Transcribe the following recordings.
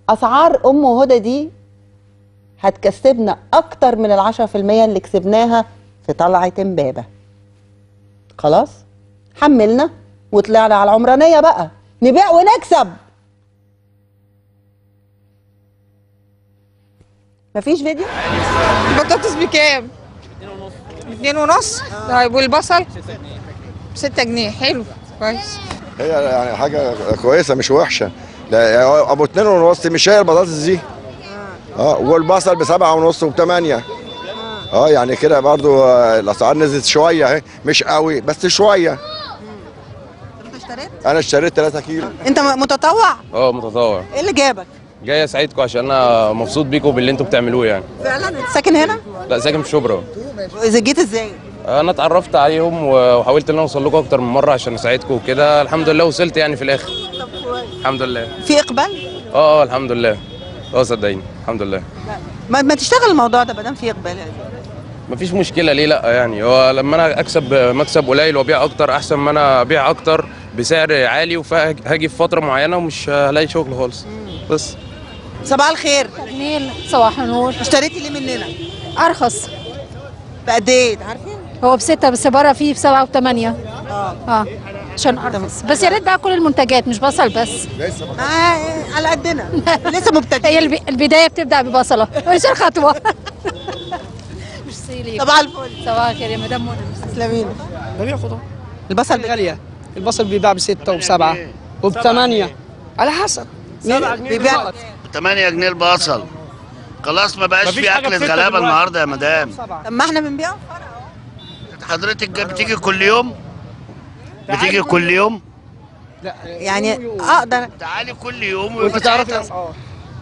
اسعار ام هدى دي هتكسبنا اكتر من ال10% اللي كسبناها في طلعه امبابه. خلاص حملنا وطلعنا على العمرانيه بقى نبيع ونكسب. مفيش فيديو؟ البطاطس بكام؟ 2.5. طيب والبصل؟ 6 جنيه. حلو كويس. هي يعني حاجه كويسه مش وحشه. لا يعني ابو 2.5 مش هي البطاطس دي. والبصل ب7.5 وب8. يعني كده برضو الاسعار نزلت شويه اهي، مش قوي بس شويه. انت اشتريت؟ انا اشتريت 3 كيلو. انت متطوع؟ متطوع. ايه اللي جابك؟ جاي اساعدكم عشان انا مبسوط بيكم باللي انتوا بتعملوه يعني. فعلا انت ساكن هنا؟ لا ساكن في شبرا. اذا جيت ازاي؟ انا اتعرفت عليهم وحاولت ان انا اوصل لكم اكتر من مره عشان اساعدكم وكده، الحمد لله وصلت يعني في الاخر. طب كويس. الحمد لله. في اقبال؟ الحمد لله. صدقيني الحمد لله. ما تشتغل الموضوع ده ما دام في اقبال. مفيش مشكله، ليه لا يعني. هو لما انا اكسب مكسب قليل وابيع اكتر احسن ما انا ابيع اكتر بسعر عالي وهاجي في فتره معينه ومش هلاقي شغل خالص. بس صباح الخير. جميل. صباح النور. اشتريتي ليه مننا؟ ارخص. بقد ايه عارفين؟ هو ب6 بس بره فيه ب7 و8. عشان ارخص. بس يا ريت بقى كل المنتجات مش بصل بس. على قدنا. لسه مبتدئين. هي البدايه بتبدا ببصله مش الخطوه. صباح الفل. صباح الخير يا مدام منى. تسلمي. ببيع خضار. البصل غاليه. البصل بيباع ب6 وب7 وب8 على حسب. 7 جنيه بيبيع ب8 جنيه البصل. خلاص ما بقاش في اكل غلابه النهارده يا مدام. طب ما احنا بنبيعه. حضرتك بتيجي كل يوم؟ بتيجي كل يوم؟ لا يعني اقدر. تعالي كل يوم وانت تعرفي الاسعار.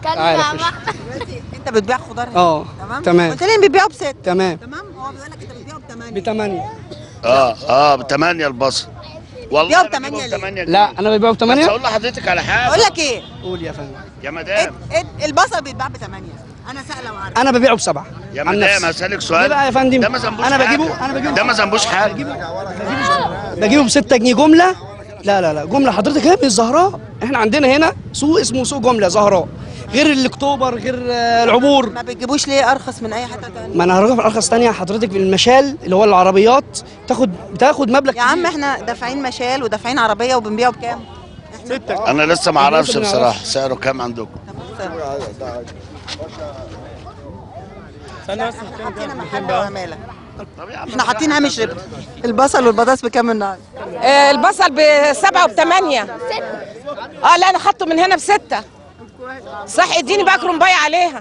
انت بتبيع خضار هنا؟ تمام. قلت لي بيبيعوا ب6. تمام. هو بيقول لك انت بتبيعه ب8. ب8 البصل. والله بيبيعوا ب8 لا انا ببيعه ب8. بس اقول لحضرتك على حاجه. اقول لك ايه؟ قول يا فندم. يا مدام البصل بيتباع ب8. انا سائله وعارفه. انا ببيعه ب7. يا مدام هسألك سؤال. ليه بقى يا فندم؟ ده ما ذنبوش انا حاجة. بجيبه ده ما ذنبوش حاجه. بجيبه ب6 جنيه جمله. لا جمله حضرتك هنا بالزهراء. احنا عندنا هنا سوق اسمه سوق جمله زهراء، غير الاكتوبر غير العبور. ما بتجيبوش ليه ارخص من اي حته ثانيه؟ ما انا هرجع ارخص ثانيه حضرتك. في المشال اللي هو العربيات بتاخد مبلغ يا عم احنا دافعين مشال ودافعين عربيه وبنبيعه بكام؟ انا لسه ما اعرفش بصراحه سعره كام عندكم. احنا حاطين محل وعماله. احنا حاطين هامش ربح. البصل والبطاطس بكام النهارده؟ البصل ب7 و8. لا انا خدته من هنا ب6. صح اديني بقى كرنبايه عليها.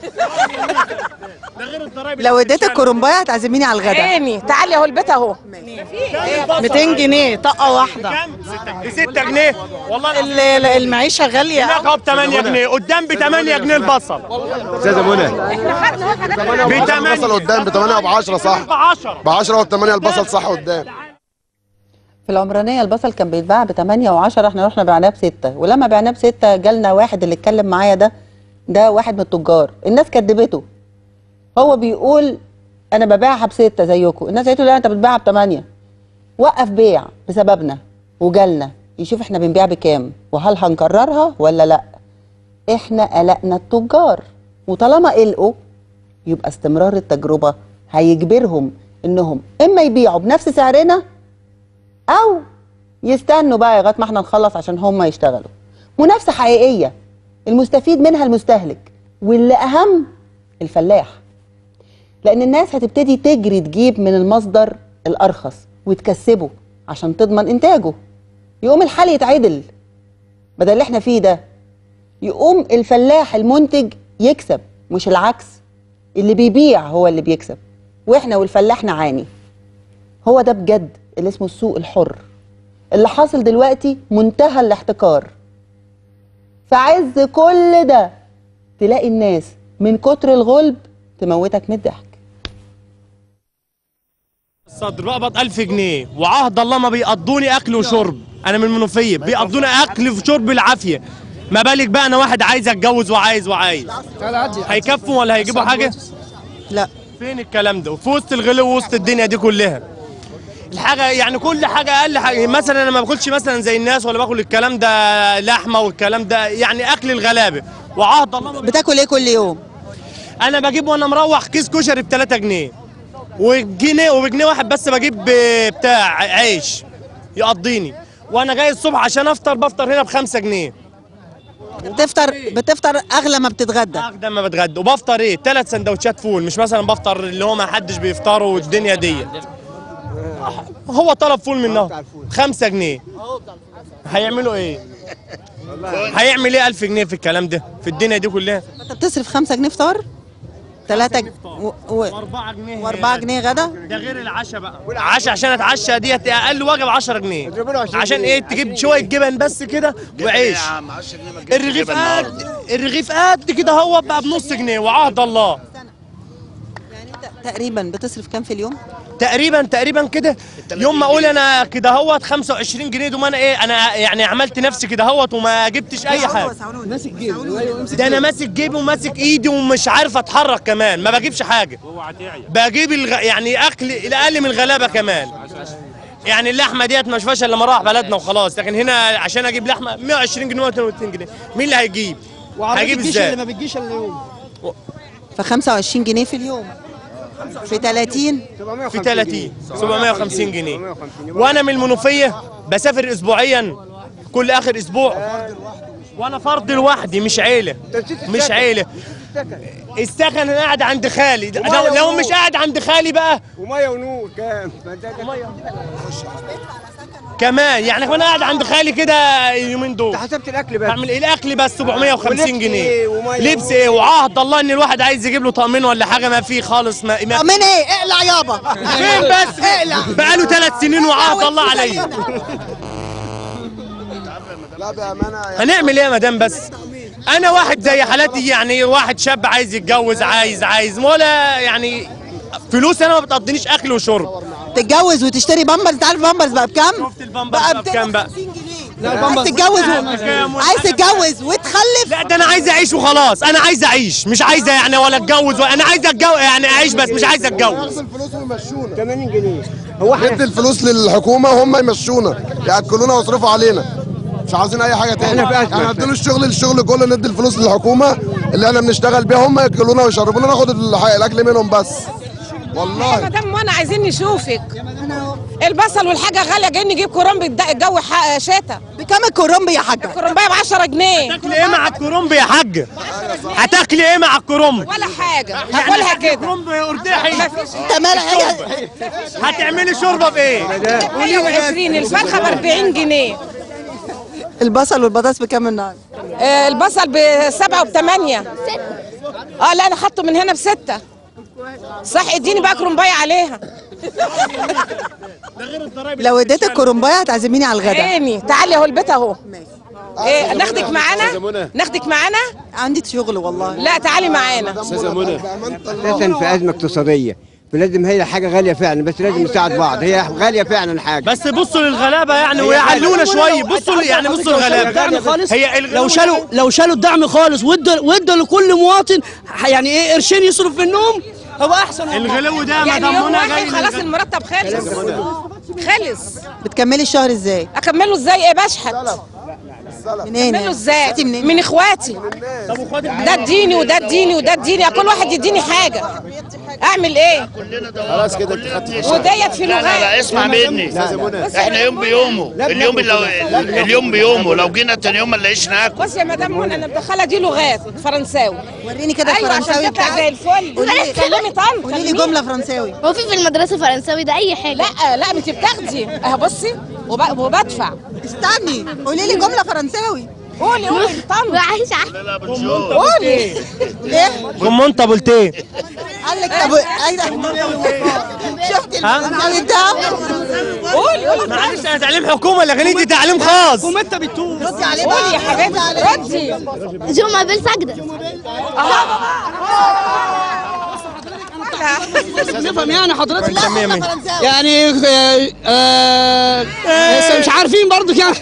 لو اديتك كرنبايه هتعزميني على الغداء. عيني تعالي اهو البيت اهو. 200 جنيه طقه واحده. ب6 جنيه والله المعيشه غاليه. هناك اهو ب8 جنيه قدام ب8 جنيه البصل. استاذه منى ب8 البصل قدام ب8 وب10 صح؟ ب10 وب8 البصل صح قدام. في العمرانيه البصل كان بيتباع ب8 و10. احنا رحنا بعناه ب6. ولما بعناه ب6 جالنا واحد اللي اتكلم معايا ده واحد من التجار. الناس كدبته. هو بيقول انا ببيعها ب6 زيكم. الناس قالت له لا انت بتبيعها ب8. وقف بيع بسببنا وجالنا يشوف احنا بنبيع بكام وهل هنكررها ولا لا. احنا قلقنا التجار، وطالما قلقوا يبقى استمرار التجربه هيجبرهم انهم اما يبيعوا بنفس سعرنا او يستنوا بقى لغايه ما احنا نخلص عشان هم يشتغلوا. منافسه حقيقيه المستفيد منها المستهلك، واللي اهم الفلاح. لان الناس هتبتدي تجري تجيب من المصدر الارخص وتكسبه عشان تضمن انتاجه. يقوم الحال يتعدل بدل اللي احنا فيه ده. يقوم الفلاح المنتج يكسب مش العكس. اللي بيبيع هو اللي بيكسب واحنا والفلاح نعاني. هو ده بجد اللي اسمه السوق الحر. اللي حاصل دلوقتي منتهى الاحتكار. في عز كل ده تلاقي الناس من كتر الغلب تموتك من الضحك. الصدر بقبض 1000 جنيه وعهد الله ما بيقضوني اكل وشرب. انا من المنوفيه بيقضوني اكل وشرب بالعافيه. ما بالك بقى انا واحد عايز اتجوز وعايز هيكفوا ولا هيجيبوا حاجه؟ لا. فين الكلام ده؟ وفي وسط الغلو ووسط الدنيا دي كلها الحاجه يعني كل حاجه اقل حاجه. مثلا انا ما باكلش مثلا زي الناس ولا باكل الكلام ده لحمه والكلام ده يعني اكل الغلابه. وعهد الله بتاكل ايه كل يوم؟ انا بجيب وانا مروح كيس كشري ب 3 جنيه وبجنيه واحد بس بجيب بتاع عيش يقضيني، وانا جاي الصبح عشان بفطر هنا ب 5 جنيه. بتفطر اغلى ما بتتغدى؟ اغلى ما بتغدى. وبفطر ايه؟ 3 سندوتشات فول، مش مثلا بفطر اللي هو ما حدش بيفطره والدنيا دي. هو طلب فول منه 5 جنيه، هيعملوا ايه؟ هيعمل ايه 1000 جنيه في الكلام ده في الدنيا دي كلها؟ انت بتصرف 5 جنيه فطار؟ 3 و4 جنيه و4 جنيه غدا؟ ده غير العشاء بقى. العشاء عشان اتعشى ديت اقل واجب 10 جنيه. عشان ايه؟ تجيب شويه جبن بس كده وعيش. الرغيف قد كده هو بقى بنص جنيه وعهد الله. يعني انت تقريبا بتصرف كام في اليوم؟ تقريبا كده يوم ما اقول انا كده هوت 25 جنيه دول، انا ايه؟ انا يعني عملت نفسي كده هوت وما جبتش اي حاجه. ماسك جيبه. ده انا ماسك جيبي وماسك ايدي ومش عارف اتحرك كمان، ما بجيبش حاجه. بجيب يعني اكل الاقل من الغلابه كمان. يعني اللحمه ديت ما اشوفهاش الا لما اروح بلدنا وخلاص، لكن هنا عشان اجيب لحمه 120 جنيه و200 جنيه، مين اللي هيجيب؟ هيجيب ازاي؟ اللي ما بتجيش الا يوم. ف 25 جنيه في اليوم في 30 في 30 750 جنيه. وانا من المنوفيه بسافر اسبوعيا كل اخر اسبوع، وانا فرد لوحدي مش عيله. مش عيله. السكن انا قاعد عند خالي، لو مش قاعد عند خالي بقى. وميه ونور كام؟ كمان يعني انا قاعد عند خالي كده اليومين دول. انت حسبت الاكل بس؟ اعمل الاكل بس 750 جنيه. لبس ايه؟ وعهد الله ان الواحد عايز يجيب له طقمين ولا حاجه ما فيه خالص. طقمين ايه؟ اقلع يابا. فين بس؟ اقلع. بقاله 3 سنين وعهد الله عليا. لا بامانه هنعمل ايه يا مدام؟ بس انا واحد زي حالاتي، يعني واحد شاب عايز يتجوز، عايز ولا يعني فلوس انا ما بتقضينيش اكل وشرب. تتجوز وتشتري بامبرز؟ انت عارف بامبرز بقى بكام؟ شفت البامبرز بقى بكام بقى؟ عايز تتجوز عايز تتجوز وتخلف؟ لا ده انا عايز اعيش وخلاص. انا عايز اعيش، مش عايزه يعني ولا اتجوز. انا عايز اتجوز يعني اعيش بس مش عايز اتجوز. الفلوس ويمشونا 80 جنيه. هو ندي الفلوس للحكومه وهم يمشونا ياكلونا ويصرفوا علينا، مش عاوزين اي حاجه تاني. احنا نديله الشغل كله، ندي الفلوس للحكومه اللي احنا بنشتغل بيها، هم ياكلونا ويشربونا، ناخد الاكل منهم بس. والله يا مدام وانا عايزين نشوفك. البصل والحاجه غاليه، جايين نجيب كرنب الجو شتا. بكام الكرنب يا حاجه؟ الكرنبايه ب 10 جنيه. هتاكلي ايه مع الكرنب يا حاجه؟ هتاكلي ايه مع الكرنب؟ ولا حاجه، هاكلها كده. كرنب ارداحي. انت مالك؟ هتعملي شوربه بايه؟ 120. الفرخه ب 40 جنيه. البصل والبطاطس بكام النهارده؟ البصل ب7 و8. لا انا خدته من هنا ب6. صح، اديني بقى كرنبايه عليها. لو اديتك كرنبايه هتعزميني على الغداء. عيني تعالي اهو البيت اهو. ايه ناخدك معانا؟ ناخدك معانا؟ عندي شغل والله. لا تعالي معانا. استاذه منى اساسا في ازمه اقتصاديه، فلازم هي حاجه غاليه فعلا، بس لازم نساعد بعض. هي غاليه فعلا حاجه، بس بصوا للغلابه يعني ويعلونا شويه. بصوا يعني بصوا للغلابه خالص. هي لو شالوا الدعم خالص وادوا لكل مواطن يعني ايه قرشين يصرف منهم هو احسن. الغلو ده ما يعني يوم ضمنا واحد خلاص المرتب خلص. بتكملي الشهر ازاي؟ اكمله ازاي؟ ايه بشحت. منين؟ اكمله ازاي؟ منين؟ من اخواتي. ده اديني وده اديني وده اديني، كل واحد يديني حاجه. اعمل ايه؟ خلاص كده انت خدتي. وديت في لغات. لا اسمع مني، احنا يوم بيومه. اليوم بيومه، لو جينا تاني يوم ما نلاقيش ناكل. بص يا مدام منى، انا مدخله دي لغات فرنساوي. وريني كده ايوه الفرنساوي عشان تطلع زي الفل. كلمي طنط. قولي لي جمله فرنساوي. هو في المدرسة فرنساوي ده أي حاجة؟ لا انت بتاخدي اهو. بصي وبدفع. استني قولي لي جمله فرنساوي. قولي طنط. عايشة. قولي. ليه؟ كومونتا بولتيه. قال لك طب شفتي الفرنساوي ده؟ قولي. معلش انا تعليم حكومه لكن انت تعليم خاص. ومتى بتوب ردي عليه قولي يا حبيبتي ردي. جمعة بالسجدة. نفهم يعني حضرتك لا يعني مش عارفين برضك يعني.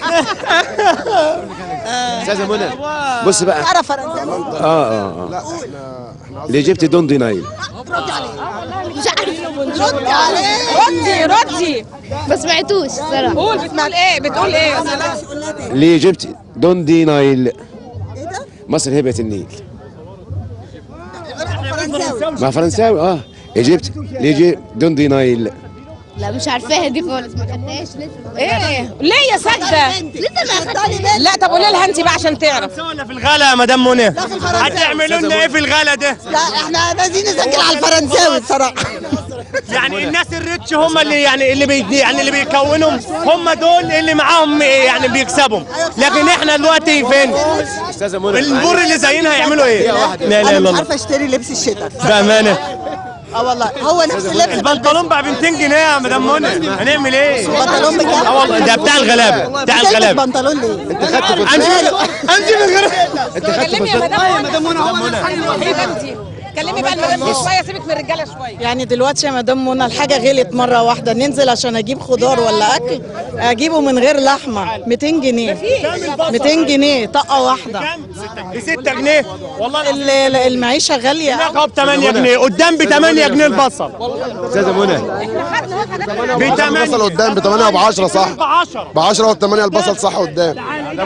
استاذه منى بص بقى. تعرف فرنساوي؟ لا اللي جبت دون دينايل. ردي عليه. مش عارفة. ردي عليه. ردي. ما سمعتوش صراحة. قول. بتقول ايه؟ اللي جبت دون دينايل. ايه ده؟ مصر هبه النيل. مع فرنساوي ايجيبت ليجي دون دي نايل. لا مش عارفاها دي خالص، ما خدناش لسه. ايه ليه يا ساجده؟ لسه ما خدتهاش. لا طب قولي لها انت بقى عشان تعرف. ولا في الغلا يا مدام منى؟ هتعملوا لنا ايه في الغلا ده؟ لا احنا عايزين نسجل على الفرنساوي بصراحه. يعني الناس الريتش هم اللي يعني اللي بيكونهم، هم دول اللي معاهم يعني بيكسبهم، لكن احنا دلوقتي فين؟ استاذه منى البور اللي زينا هيعملوا ايه؟ لا لا انا لا مش عارفه اشتري لبس الشتاء بامانه. والله هو نفس اللبس. البنطلون بقى ب 200 جنيه يا مدام منى، هنعمل ايه؟ البنطلون بكام؟ والله ده بتاع الغلابه، بتاع الغلابه. البنطلون ليه؟ انت خدت انزل من غير انت خدت كلمي يا مدام منى، هو الحل الوحيد انت. كلمي بقى المدام دي شويه، سيبك من الرجاله شويه. يعني دلوقتي يا مدام منى الحاجه غلت مره واحده، ننزل عشان اجيب خضار ولا اكل اجيبه من غير لحمه 200 جنيه 200 جنيه طقه واحده ب 6 جنيه. والله المعيشه غاليه هناك ب 8 جنيه، قدام ب 8 جنيه البصل. استاذه منى ب 8 البصل قدام ب 8 وب 10 صح؟ ب 10 وب 8 البصل صح قدام.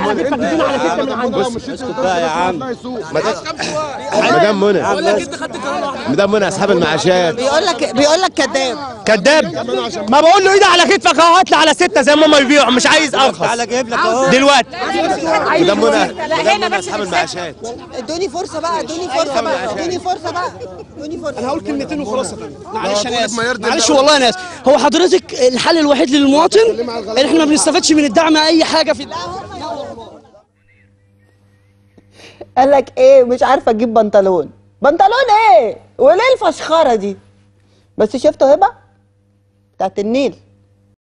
بص اسكت بقى يا عم. مدام منى مدام منى اصحاب المعاشات بيقول لك كذاب. كذاب. ما بقول له ايدي على كتفك اهو، هات لي على 6 زي ما هم بيبيعوا، مش عايز ارخص. تعالى جايب لك اهو دلوقتي. مدام منى اصحاب المعاشات. ادوني فرصه بقى، ادوني فرصه بقى، ادوني فرصه بقى، ادوني فرصه. انا هقول كلمتين وخلاص يا فندم. معلش انا اسف، معلش والله انا اسف. هو حضرتك الحل الوحيد للمواطن ان احنا ما بنستفادش من الدعم اي حاجه في قال لك ايه؟ مش عارفه اجيب بنطلون. بنطلون ايه؟ وليه الفشخره دي؟ بس شفتوا هبه بتاعت النيل